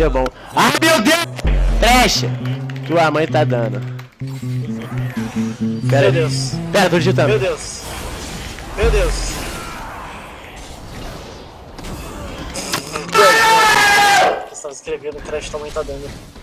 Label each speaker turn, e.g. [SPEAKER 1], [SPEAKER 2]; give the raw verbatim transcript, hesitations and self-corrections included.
[SPEAKER 1] deu bom. Ai, meu Deus! Trash! Tua mãe tá dando. Pera,
[SPEAKER 2] Meu Deus.
[SPEAKER 1] Pera, tô digitando.
[SPEAKER 2] Meu Deus. Meu Deus. Estava escrevendo, o Crash também tá dando.